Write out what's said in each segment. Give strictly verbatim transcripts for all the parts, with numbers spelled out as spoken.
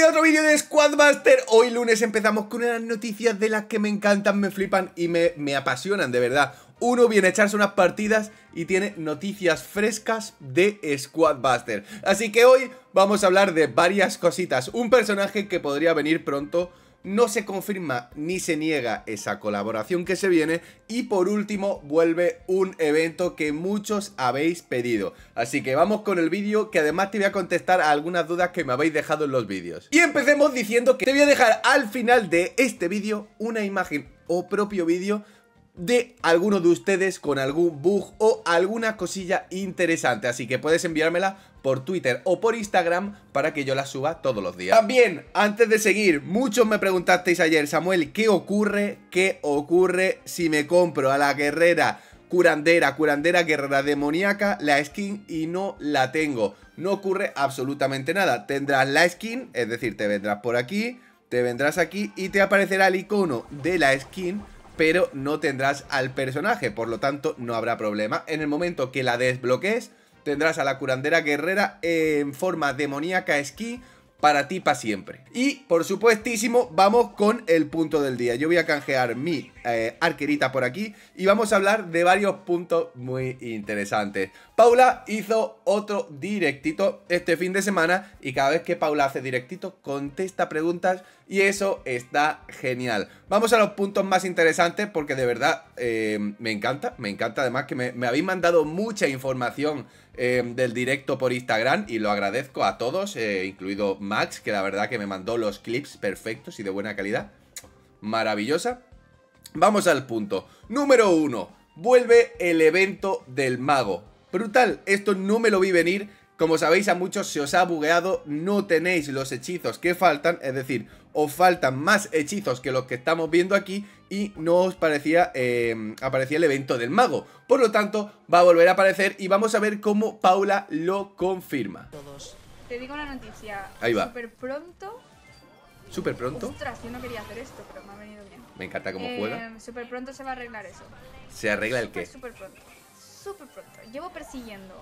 Bienvenido a otro vídeo de Squadbuster. Hoy lunes empezamos con unas noticias de las que me encantan, me flipan y me, me apasionan de verdad. Uno viene a echarse unas partidas y tiene noticias frescas de Squadbuster. Así que hoy vamos a hablar de varias cositas. Un personaje que podría venir pronto. No se confirma ni se niega esa colaboración que se viene. Y por último vuelve un evento que muchos habéis pedido. Así que vamos con el vídeo, que además te voy a contestar a algunas dudas que me habéis dejado en los vídeos. Y empecemos diciendo que te voy a dejar al final de este vídeo una imagen o propio vídeo de alguno de ustedes con algún bug o alguna cosilla interesante. Así que puedes enviármela por Twitter o por Instagram para que yo la suba todos los días. También, antes de seguir, muchos me preguntasteis ayer: Samuel, ¿qué ocurre? ¿Qué ocurre si me compro a la guerrera curandera, curandera guerrera demoníaca, la skin, y no la tengo? No ocurre absolutamente nada. Tendrás la skin, es decir, te vendrás por aquí, te vendrás aquí y te aparecerá el icono de la skin, pero no tendrás al personaje, por lo tanto no habrá problema. En el momento que la desbloquees, tendrás a la curandera guerrera en forma demoníaca esquí para ti para siempre. Y por supuestísimo vamos con el punto del día. Yo voy a canjear mi eh, arquerita por aquí y vamos a hablar de varios puntos muy interesantes. Paula hizo otro directito este fin de semana y cada vez que Paula hace directito contesta preguntas y eso está genial. Vamos a los puntos más interesantes porque de verdad eh, me encanta, me encanta además que me, me habéis mandado mucha información eh, del directo por Instagram y lo agradezco a todos, eh, incluido Max, que la verdad que me mandó los clips perfectos y de buena calidad. Maravillosa. Vamos al punto. Número uno. Vuelve el evento del mago. Brutal, esto no me lo vi venir. Como sabéis, a muchos se os ha bugueado, no tenéis los hechizos que faltan, es decir, os faltan más hechizos que los que estamos viendo aquí y no os parecía, eh, aparecía el evento del mago. Por lo tanto, va a volver a aparecer y vamos a ver cómo Paula lo confirma. Todos. Te digo una noticia. Ahí va. Súper pronto. ¿Súper pronto? Ostras, yo no quería hacer esto, pero me ha venido bien. Me encanta cómo eh, juega. Súper pronto se va a arreglar eso. ¿Se arregla el Súper, qué? Súper pronto. Súper pronto. Llevo persiguiendo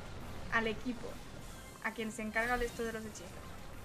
al equipo, a quien se encarga de esto de los hechizos,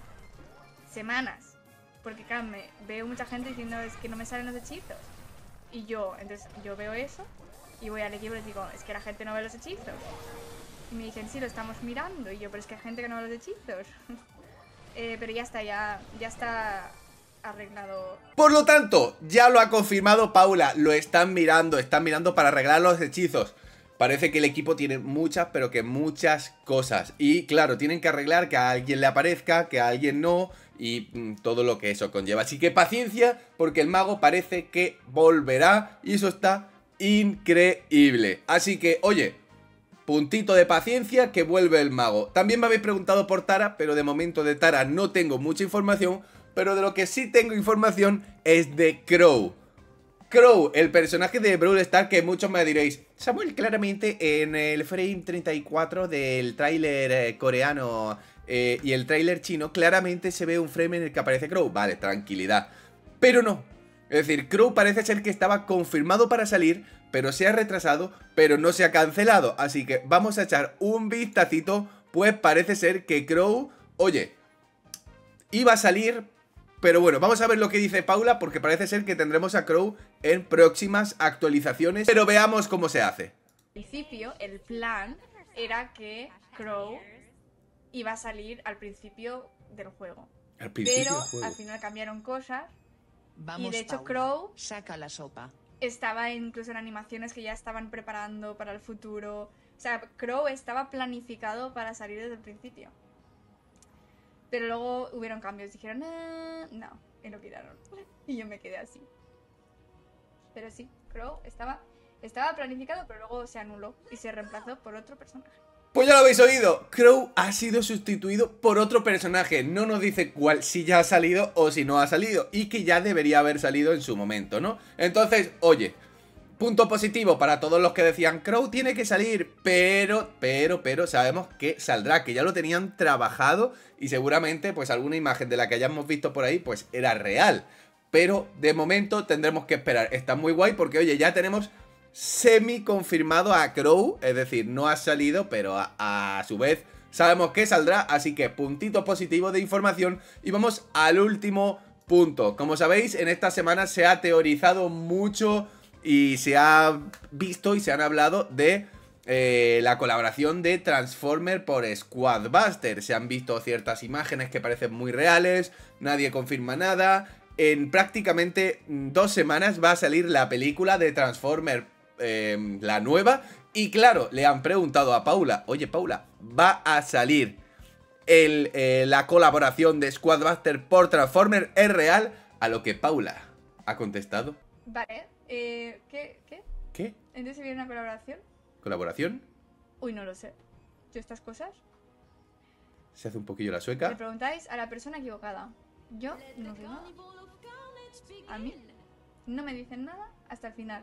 semanas. Porque claro, me veo mucha gente diciendo es que no me salen los hechizos. Y yo, entonces yo veo eso y voy al equipo y les digo, es que la gente no ve los hechizos. Y me dicen, sí, lo estamos mirando. Y yo, pero es que hay gente que no ve los hechizos. eh, pero ya está, ya, ya está arreglado. Por lo tanto, ya lo ha confirmado Paula, lo están mirando, están mirando para arreglar los hechizos. Parece que el equipo tiene muchas, pero que muchas cosas. Y claro, tienen que arreglar que a alguien le aparezca, que a alguien no, y mm, todo lo que eso conlleva. Así que paciencia, porque el mago parece que volverá y eso está increíble. Así que, oye, puntito de paciencia, que vuelve el mago. También me habéis preguntado por Tara, pero de momento de Tara no tengo mucha información. Pero de lo que sí tengo información es de Crow. Crow, el personaje de Brawl Stars, que muchos me diréis, Samuel, claramente en el frame treinta y cuatro del tráiler eh, coreano eh, y el tráiler chino, claramente se ve un frame en el que aparece Crow. Vale, tranquilidad. Pero no. Es decir, Crow parece ser que estaba confirmado para salir, pero se ha retrasado, pero no se ha cancelado. Así que vamos a echar un vistacito, pues parece ser que Crow, oye, iba a salir. Pero bueno, vamos a ver lo que dice Paula, porque parece ser que tendremos a Crow en próximas actualizaciones. Pero veamos cómo se hace. Al principio, el plan era que Crow iba a salir al principio del juego. Al principio pero del juego. al final cambiaron cosas. Vamos, y de hecho Paula, Crow saca la sopa. estaba incluso en animaciones que ya estaban preparando para el futuro. O sea, Crow estaba planificado para salir desde el principio. Pero luego hubieron cambios, dijeron, eh, no, y lo quitaron. Y yo me quedé así. Pero sí, Crow estaba, estaba planificado, pero luego se anuló y se reemplazó por otro personaje. Pues ya lo habéis oído, Crow ha sido sustituido por otro personaje. No nos dice cuál, si ya ha salido o si no ha salido. Y que ya debería haber salido en su momento, ¿no? Entonces, oye, punto positivo para todos los que decían Crow tiene que salir, pero, pero, pero sabemos que saldrá, que ya lo tenían trabajado y seguramente pues alguna imagen de la que hayamos visto por ahí pues era real. Pero de momento tendremos que esperar. Está muy guay porque oye, ya tenemos semi confirmado a Crow, es decir, no ha salido, pero a, a su vez sabemos que saldrá, así que puntito positivo de información. Y vamos al último punto. Como sabéis, en esta semana se ha teorizado mucho y se ha visto y se han hablado de eh, la colaboración de Transformer por Squadbuster. Se han visto ciertas imágenes que parecen muy reales, nadie confirma nada. En prácticamente dos semanas va a salir la película de Transformer, eh, la nueva. Y claro, le han preguntado a Paula, oye Paula, ¿va a salir el, eh, la colaboración de Squadbuster por Transformer? ¿Es real? A lo que Paula ha contestado. Vale, eh, ¿qué? ¿Qué? ¿Qué? ¿Entonces viene una colaboración? ¿Colaboración? Uy, no lo sé. ¿Yo estas cosas? Se hace un poquillo la Le sueca. preguntáis a la persona equivocada. Yo no sé nada. A mí no me dicen nada hasta el final.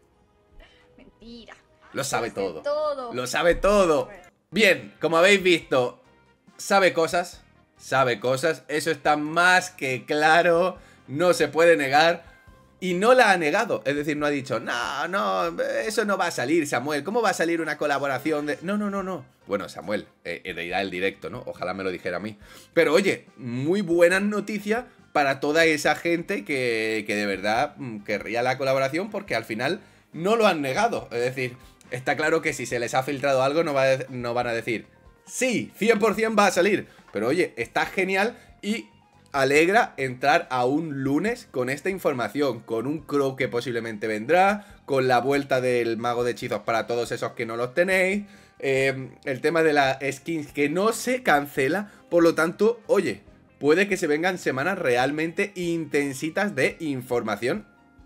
Mentira. Lo sabe Lo sé todo. todo. Lo sabe todo. Bueno. Bien, como habéis visto, sabe cosas. Sabe cosas. Eso está más que claro. No se puede negar. Y no la ha negado. Es decir, no ha dicho, no, no, eso no va a salir, Samuel. ¿Cómo va a salir una colaboración de...? No, no, no, no. Bueno, Samuel, eh, irá el directo, ¿no? Ojalá me lo dijera a mí. Pero oye, muy buenas noticias para toda esa gente que, que de verdad mm, querría la colaboración, porque al final no lo han negado. Es decir, está claro que si se les ha filtrado algo no, va a, no van a decir, sí, cien por cien va a salir. Pero oye, está genial y alegra entrar a un lunes con esta información, con un Crow que posiblemente vendrá, con la vuelta del mago de hechizos para todos esos que no los tenéis, eh, el tema de la skins que no se cancela, por lo tanto, oye, puede que se vengan semanas realmente intensitas de información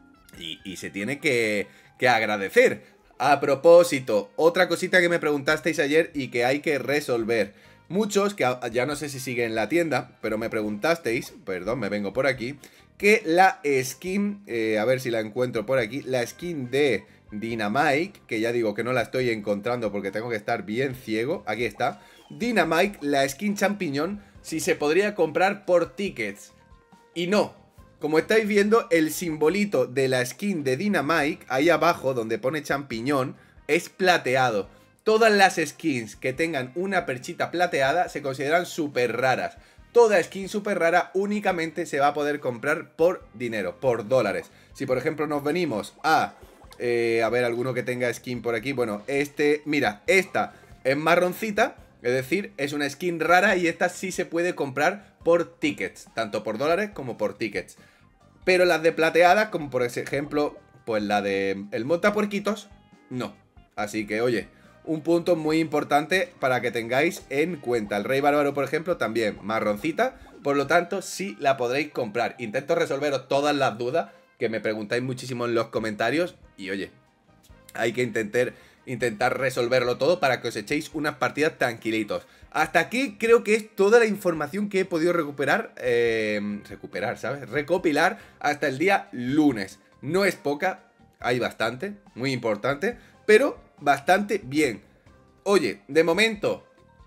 y, y se tiene que, que agradecer. A propósito, otra cosita que me preguntasteis ayer y que hay que resolver. Muchos, que ya no sé si siguen en la tienda, pero me preguntasteis, perdón, me vengo por aquí, que la skin, eh, a ver si la encuentro por aquí, la skin de Dynamite, que ya digo que no la estoy encontrando porque tengo que estar bien ciego, aquí está, Dynamite, la skin champiñón, si se podría comprar por tickets. Y no, como estáis viendo, el simbolito de la skin de Dynamite, ahí abajo donde pone champiñón, es plateado. Todas las skins que tengan una perchita plateada se consideran súper raras. Toda skin súper rara únicamente se va a poder comprar por dinero, por dólares. Si por ejemplo nos venimos a... Eh, a ver, alguno que tenga skin por aquí. Bueno, este... Mira, esta es marroncita, es decir, es una skin rara y esta sí se puede comprar por tickets. Tanto por dólares como por tickets. Pero las de plateadas, como por ejemplo, pues la de el montapuerquitos, no. Así que, oye... Un punto muy importante para que tengáis en cuenta. El Rey Bárbaro, por ejemplo, también marroncita. Por lo tanto, sí la podréis comprar. Intento resolveros todas las dudas que me preguntáis muchísimo en los comentarios. Y oye, hay que intentar, intentar resolverlo todo para que os echéis unas partidas tranquilitos. Hasta aquí creo que es toda la información que he podido recuperar. Eh, recuperar, ¿sabes? Recopilar hasta el día lunes. No es poca, hay bastante, muy importante, pero... bastante bien. Oye, de momento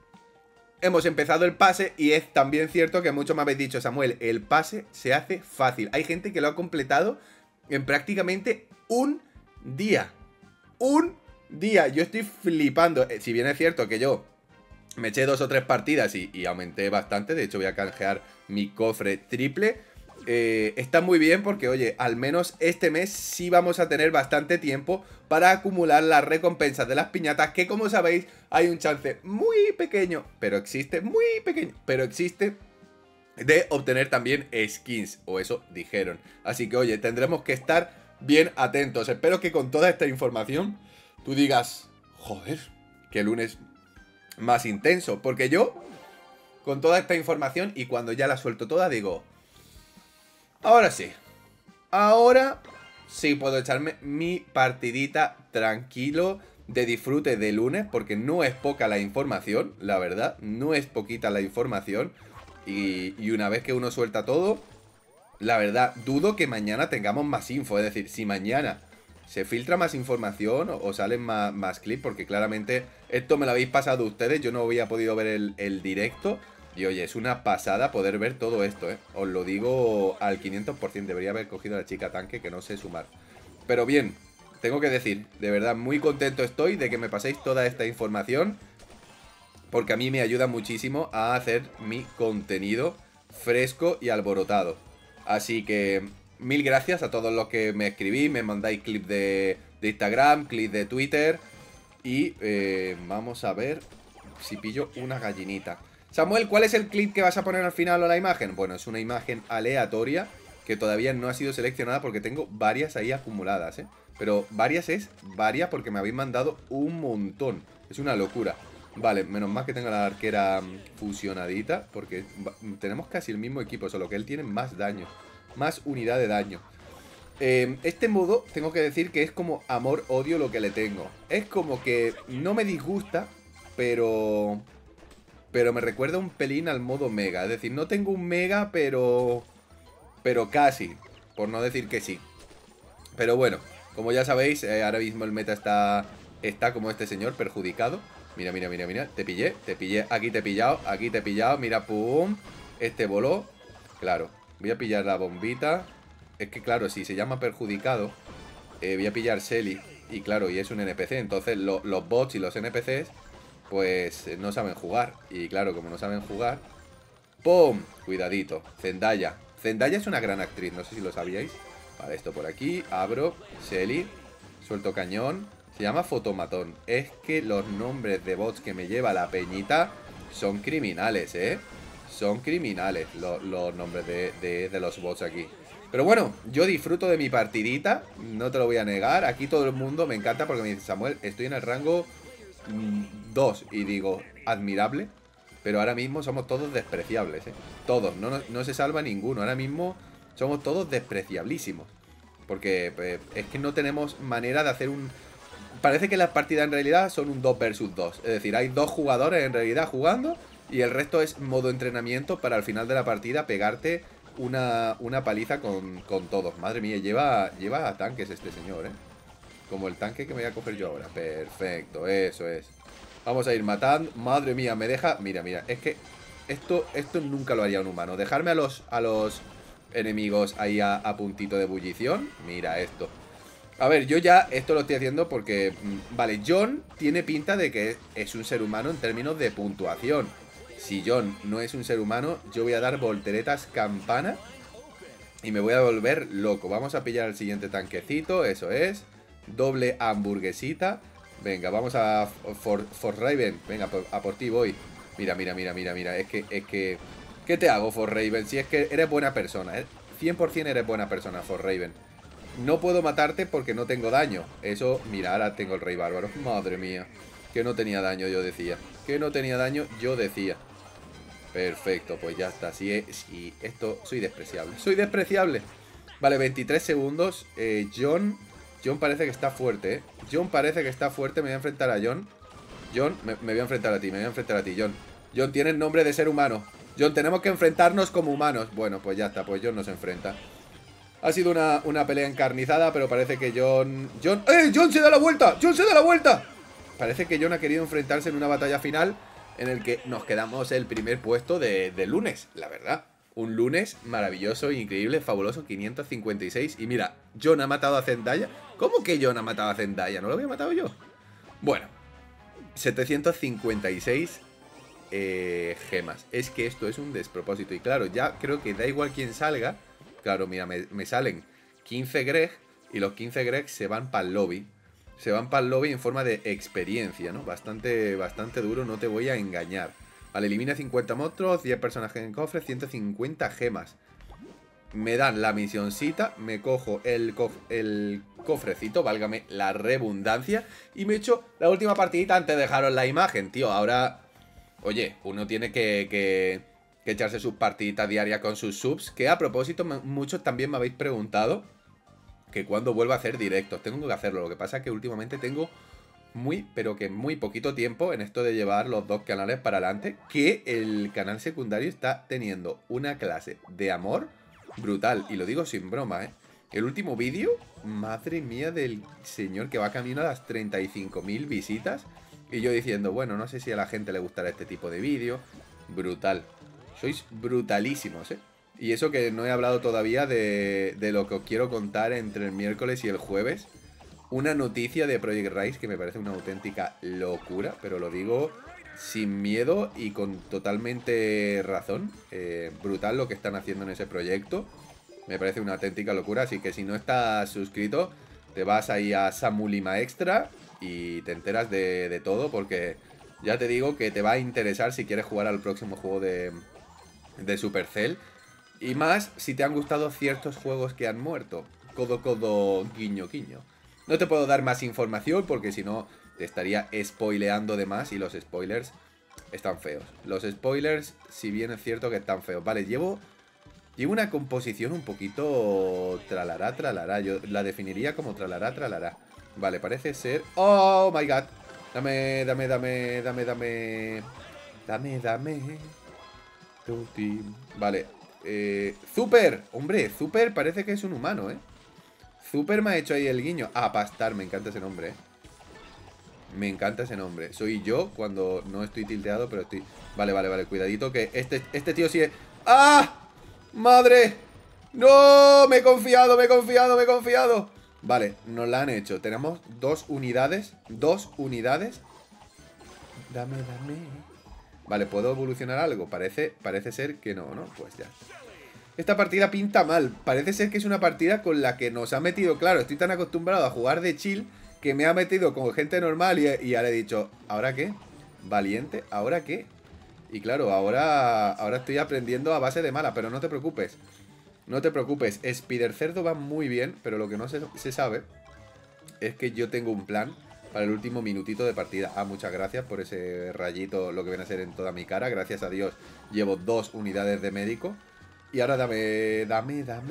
hemos empezado el pase y es también cierto que muchos me habéis dicho, Samuel, el pase se hace fácil. Hay gente que lo ha completado en prácticamente un día. Un día. Yo estoy flipando. Si bien es cierto que yo me eché dos o tres partidas y, y aumenté bastante, de hecho voy a canjear mi cofre triple. Eh, está muy bien porque, oye, al menos este mes sí vamos a tener bastante tiempo para acumular las recompensas de las piñatas, que como sabéis hay un chance muy pequeño, pero existe, muy pequeño, pero existe, de obtener también skins, o eso dijeron. Así que, oye, tendremos que estar bien atentos. Espero que con toda esta información tú digas, joder, qué lunes más intenso, porque yo, con toda esta información y cuando ya la suelto toda, digo... Ahora sí, ahora sí puedo echarme mi partidita tranquilo de disfrute de lunes, porque no es poca la información, la verdad, no es poquita la información. Y, y una vez que uno suelta todo, la verdad, dudo que mañana tengamos más info. Es decir, si mañana se filtra más información o, o salen más, más clips, porque claramente esto me lo habéis pasado ustedes, yo no había podido ver el, el directo. Y oye, es una pasada poder ver todo esto, ¿eh? Os lo digo al quinientos por cien. Debería haber cogido a la chica tanque, que no sé sumar. Pero bien, tengo que decir, de verdad, muy contento estoy de que me paséis toda esta información. porque a mí me ayuda muchísimo a hacer mi contenido fresco y alborotado. Así que mil gracias a todos los que me escribís, me mandáis clip de, de Instagram, clip de Twitter. Y eh, vamos a ver si pillo una gallinita. Samuel, ¿cuál es el clip que vas a poner al final o la imagen? Bueno, es una imagen aleatoria que todavía no ha sido seleccionada porque tengo varias ahí acumuladas, ¿eh? Pero varias es varias porque me habéis mandado un montón. Es una locura. Vale, menos mal que tengo la arquera fusionadita, porque tenemos casi el mismo equipo, solo que él tiene más daño, más unidad de daño. Eh, este modo, tengo que decir que es como amor-odio lo que le tengo. Es como que no me disgusta, pero... Pero me recuerda un pelín al modo mega. Es decir, no tengo un mega, pero... Pero casi, por no decir que sí. Pero bueno, como ya sabéis, eh, ahora mismo el meta está... Está como este señor, perjudicado. Mira, mira, mira, mira, te pillé, te pillé, aquí te he pillado, aquí te he pillado, mira, pum. Este voló, claro, voy a pillar la bombita. Es que claro, si se llama perjudicado, eh, voy a pillar Shelly. Y claro, y es un N P C, entonces lo, los bots y los N P Cs, pues no saben jugar. Y claro, como no saben jugar, ¡pum! Cuidadito, Zendaya. Zendaya es una gran actriz, no sé si lo sabíais. Vale, esto por aquí, abro, Shelly, suelto cañón. Se llama Fotomatón. Es que los nombres de bots que me lleva la peñita son criminales, ¿eh? Son criminales los, los nombres de, de, de los bots aquí. Pero bueno, yo disfruto de mi partidita, no te lo voy a negar. Aquí todo el mundo me encanta porque me dice, Samuel, estoy en el rango dos. Y digo, admirable. Pero ahora mismo somos todos despreciables, ¿eh? Todos, no, no, no se salva ninguno. Ahora mismo somos todos despreciablísimos. Porque pues, es que no tenemos manera de hacer un... Parece que las partidas en realidad son un dos versus dos. Es decir, hay dos jugadores en realidad jugando y el resto es modo entrenamiento para al final de la partida pegarte una, una paliza con, con todos. Madre mía, lleva, lleva tanques este señor, ¿eh? Como el tanque que me voy a coger yo ahora. Perfecto, eso es. Vamos a ir matando. Madre mía, me deja... Mira, mira, es que esto, esto nunca lo haría un humano. Dejarme a los, a los enemigos ahí a, a puntito de ebullición. Mira esto. A ver, yo ya esto lo estoy haciendo porque... Vale, John tiene pinta de que es un ser humano en términos de puntuación. Si John no es un ser humano, yo voy a dar volteretas campana y me voy a volver loco. Vamos a pillar el siguiente tanquecito, eso es. Doble hamburguesita. Venga, vamos a For, For Raven. Venga, a por ti voy. Mira, mira, mira, mira, mira. Es que, es que... ¿Qué te hago, For Raven? Si es que eres buena persona, ¿eh? cien por cien eres buena persona, For Raven. No puedo matarte porque no tengo daño. Eso, mira, ahora tengo el rey bárbaro. Madre mía. Que no tenía daño, yo decía. Que no tenía daño, yo decía. Perfecto, pues ya está. Si, si esto, soy despreciable. Soy despreciable. Vale, veintitrés segundos. Eh, John. John parece que está fuerte, ¿eh? John parece que está fuerte. Me voy a enfrentar a John. John, me, me voy a enfrentar a ti. Me voy a enfrentar a ti, John. John tiene el nombre de ser humano. John, tenemos que enfrentarnos como humanos. Bueno, pues ya está. Pues John nos enfrenta. Ha sido una, una pelea encarnizada, pero parece que John... John... ¡Eh! ¡John se da la vuelta! ¡John se da la vuelta! Parece que John ha querido enfrentarse en una batalla final en el que nos quedamos el primer puesto de, de lunes, la verdad. Un lunes maravilloso, increíble, fabuloso, quinientos cincuenta y seis. Y mira, John ha matado a Zendaya. ¿Cómo que John ha matado a Zendaya? ¿No lo había matado yo? Bueno, setecientos cincuenta y seis eh, gemas. Es que esto es un despropósito. Y claro, ya creo que da igual quién salga. Claro, mira, me, me salen quince Greg y los quince Greg se van para el lobby. Se van para el lobby en forma de experiencia, ¿no? Bastante, bastante duro, no te voy a engañar. Vale, elimina cincuenta monstruos, diez personajes en cofre, ciento cincuenta gemas. Me dan la misioncita, me cojo el, cof el cofrecito, válgame la redundancia, y me echo la última partidita antes de dejaros la imagen, tío. Ahora, oye, uno tiene que... que... que echarse sus partiditas diarias con sus subs. Que a propósito, muchos también me habéis preguntado que cuando vuelva a hacer directos. Tengo que hacerlo, lo que pasa es que últimamente tengo muy, pero que muy poquito tiempo en esto de llevar los dos canales para adelante. Que el canal secundario está teniendo una clase de amor brutal. Y lo digo sin broma, ¿eh? El último vídeo, madre mía del señor, que va camino a las treinta y cinco mil visitas. Y yo diciendo, bueno, no sé si a la gente le gustará este tipo de vídeo. Brutal. Sois brutalísimos, ¿eh? Y eso que no he hablado todavía de, de lo que os quiero contar entre el miércoles y el jueves. Una noticia de Project Rise que me parece una auténtica locura, pero lo digo sin miedo y con totalmente razón. Eh, brutal lo que están haciendo en ese proyecto. Me parece una auténtica locura. Así que si no estás suscrito, te vas ahí a Samulima Extra y te enteras de, de todo. Porque ya te digo que te va a interesar si quieres jugar al próximo juego de, de Supercell. Y más si te han gustado ciertos juegos que han muerto. Codo, codo, guiño, guiño. No te puedo dar más información porque si no te estaría spoileando de más. Y los spoilers están feos. Los spoilers, si bien es cierto que están feos. Vale, llevo... Llevo una composición un poquito tralará, tralará. Yo la definiría como tralará, tralará. Vale, parece ser... ¡Oh, my God! Dame, dame, dame, dame, dame... Dame, dame... Tuti. Vale. Eh, Super. Hombre, Super parece que es un humano, ¿eh? Super me ha hecho ahí el guiño. Ah, Pastar, me encanta ese nombre, ¿eh? Me encanta ese nombre. Soy yo cuando no estoy tilteado, pero estoy... Vale, vale, vale. Cuidadito que este, este tío sí es... ¡Ah! ¡Madre! ¡No! Me he confiado, me he confiado, me he confiado. Vale, nos la han hecho. Tenemos dos unidades. Dos unidades. Dame, dame. Vale, ¿puedo evolucionar algo? Parece, parece ser que no, ¿no? Pues ya. Esta partida pinta mal. Parece ser que es una partida con la que nos ha metido... Claro, estoy tan acostumbrado a jugar de chill que me ha metido con gente normal y, y ya le he dicho... ¿Ahora qué? Valiente, ¿ahora qué? Y claro, ahora, ahora estoy aprendiendo a base de mala, pero no te preocupes. No te preocupes, Spider Cerdo va muy bien, pero lo que no se, se sabe es que yo tengo un plan para el último minutito de partida. Ah, muchas gracias por ese rayito, lo que viene a ser en toda mi cara. Gracias a Dios llevo dos unidades de médico. Y ahora dame, dame, dame.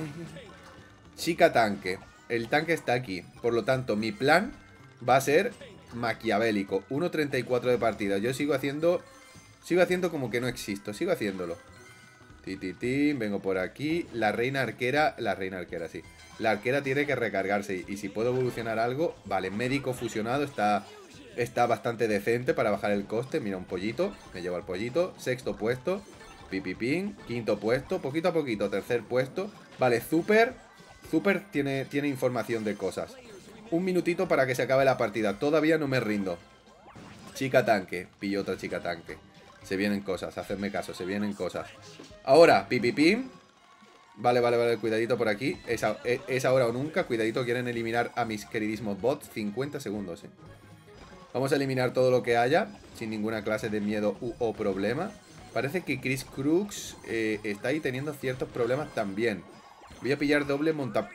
Chica tanque. El tanque está aquí. Por lo tanto, mi plan va a ser maquiavélico. uno treinta y cuatro de partida. Yo sigo haciendo... Sigo haciendo como que no existo. Sigo haciéndolo. Ti, ti, ti. Vengo por aquí. La reina arquera... La reina arquera, sí. La arquera tiene que recargarse. Y si puedo evolucionar algo... Vale, médico fusionado está... Está bastante decente para bajar el coste. Mira, un pollito. Me llevo al pollito. Sexto puesto. Pipipín. Quinto puesto. Poquito a poquito. Tercer puesto. Vale, Super. Super tiene, tiene información de cosas. Un minutito para que se acabe la partida. Todavía no me rindo. Chica tanque. Pillo otra chica tanque. Se vienen cosas. Hacedme caso. Se vienen cosas. Ahora, pipipín. Vale, vale, vale. Cuidadito por aquí. Es, a, es ahora o nunca. Cuidadito. Quieren eliminar a mis queridísimos bots. cincuenta segundos, ¿eh? Vamos a eliminar todo lo que haya. Sin ninguna clase de miedo u, o problema. Parece que Chris Crooks eh, está ahí teniendo ciertos problemas también. Voy a pillar doble monta...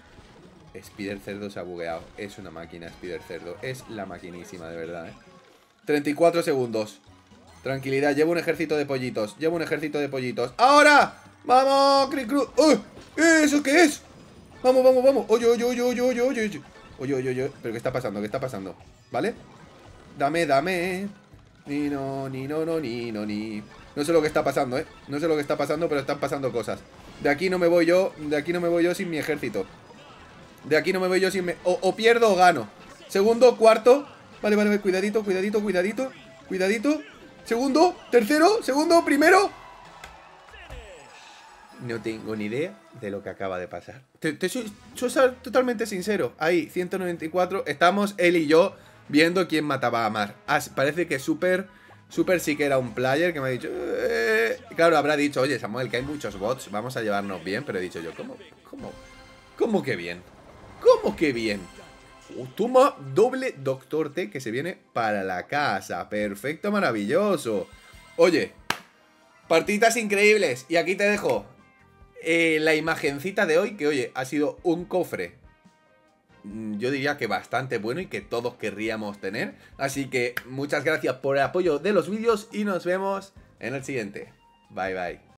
Spider Cerdo se ha bugueado. Es una máquina, Spider Cerdo. Es la maquinísima, de verdad, ¿eh? treinta y cuatro segundos. Tranquilidad, llevo un ejército de pollitos. Llevo un ejército de pollitos. ¡Ahora! ¡Vamos, Chris Crooks! ¡Oh! ¿Eso qué es? Vamos, vamos, vamos. Oye, oye, oye, oye, oye, oye. Oye, oye, oye. ¿Pero qué está pasando? ¿Qué está pasando? ¿Vale? Dame, dame. Ni no, ni no, no, ni no, ni. No sé lo que está pasando, ¿eh? No sé lo que está pasando, pero están pasando cosas. De aquí no me voy yo. De aquí no me voy yo sin mi ejército. De aquí no me voy yo sin... Me... O, o pierdo o gano. Segundo, cuarto. Vale, vale, vale. Cuidadito, cuidadito, cuidadito. Cuidadito. Segundo, tercero, segundo, primero. No tengo ni idea de lo que acaba de pasar. Te, te soy, soy totalmente sincero. Ahí, ciento noventa y cuatro. Estamos él y yo viendo quién mataba a Mar. Ah, parece que Super... Super sí que era un player que me ha dicho... Eh... Claro, habrá dicho, oye, Samuel, que hay muchos bots. Vamos a llevarnos bien. Pero he dicho yo, ¿cómo? ¿Cómo? ¿Cómo que bien? ¿Cómo que bien? Oh, toma doble Doctor T que se viene para la casa. Perfecto, maravilloso. Oye, partidas increíbles. Y aquí te dejo eh, la imagencita de hoy. Que oye, ha sido un cofre, yo diría que bastante bueno y que todos querríamos tener. Así que muchas gracias por el apoyo de los vídeos y nos vemos en el siguiente. Bye bye.